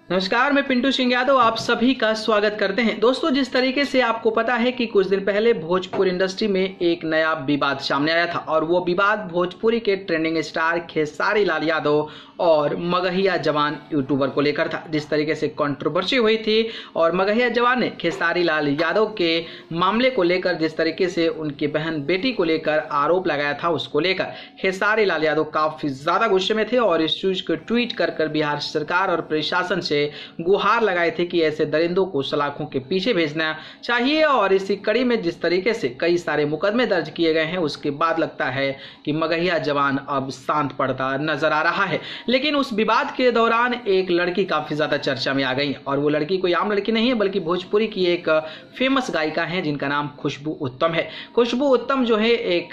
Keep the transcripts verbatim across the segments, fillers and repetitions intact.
नमस्कार, मैं पिंटू सिंह यादव आप सभी का स्वागत करते हैं। दोस्तों, जिस तरीके से आपको पता है कि कुछ दिन पहले भोजपुरी इंडस्ट्री में एक नया विवाद सामने आया था और वो विवाद भोजपुरी के ट्रेंडिंग स्टार खेसारी लाल यादव और मगहिया जवान यूट्यूबर को लेकर था। जिस तरीके से कंट्रोवर्सी हुई थी और मगहिया जवान ने खेसारी लाल यादव के मामले को लेकर जिस तरीके से उनकी बहन बेटी को लेकर आरोप लगाया था, उसको लेकर खेसारी लाल यादव काफी ज्यादा गुस्से में थे और इस चीज को ट्वीट कर कर बिहार सरकार और प्रशासन से गुहार लगाए थे कि ऐसे दरिंदों को सलाखों के पीछे भेजना चाहिए। और इसी कड़ी में जिस तरीके से कई सारे मुकदमे दर्ज किए गए हैं, उसके बाद लगता है कि मगहिया जवान अब शांत पड़ता नजर आ रहा है। लेकिन उस विवाद के दौरान एक लड़की काफी ज्यादा चर्चा में आ गई और वो लड़की कोई आम लड़की नहीं है, बल्कि भोजपुरी की एक फेमस गायिका है जिनका नाम खुशबू उत्तम है। खुशबू उत्तम जो है एक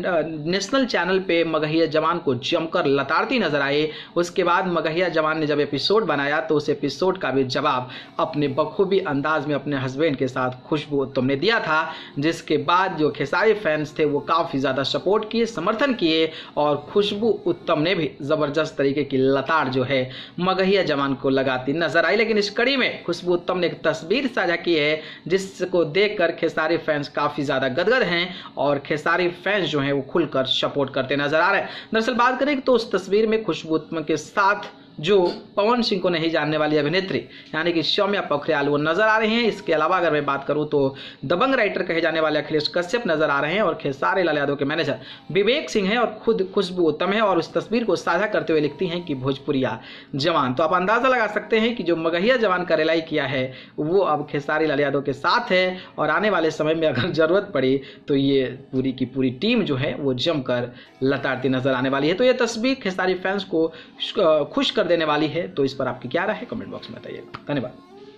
नेशनल चैनल पे मगहिया जवान को जमकर लताड़ती नजर आए। उसके बाद मगहिया जवान ने जब एपिसोड बनाया तो उस एपिसोड का भी जवाब अपने बखूबी अंदाज में अपने हस्बैंड के साथ खुशबू उत्तम ने दिया था, जिसके बाद जो खेसारी फैंस थे वो काफी ज्यादा सपोर्ट किए, समर्थन किए और खुशबू उत्तम ने भी जबरदस्त तरीके की लताड़ जो है मगहिया जवान को लगाती नजर आई। लेकिन इस कड़ी में खुशबू उत्तम ने एक तस्वीर साझा की है जिसको देखकर खेसारी फैंस काफी ज्यादा गदगद हैं और खेसारी फैंस जो हैं वो खुलकर सपोर्ट करते नजर आ रहे हैं। दरअसल बात करें तो उस तस्वीर में खुशबू उत्तम के साथ जो पवन सिंह को नहीं जानने वाली अभिनेत्री यानी कि सौम्या पोखरियाल वो नजर आ रहे हैं। इसके अलावा अगर मैं बात करूं तो दबंग राइटर कहे जाने वाले अखिलेश कश्यप नजर आ रहे हैं और खेसारी लाल यादव के मैनेजर विवेक सिंह हैं और खुद खुशबू उत्तम है और उस तस्वीर को साझा करते हुए लिखती हैं कि भोजपुरिया जवान। तो आप अंदाजा लगा सकते हैं कि जो मगहिया जवान का रिलाई किया है वो अब खेसारी लाल यादव के साथ है और आने वाले समय में अगर जरूरत पड़ी तो ये पूरी की पूरी टीम जो है वो जमकर लताड़ती नजर आने वाली है। तो ये तस्वीर खेसारी फैंस को खुश देने वाली है। तो इस पर आपकी क्या राय है, कमेंट बॉक्स में बताइएगा। धन्यवाद।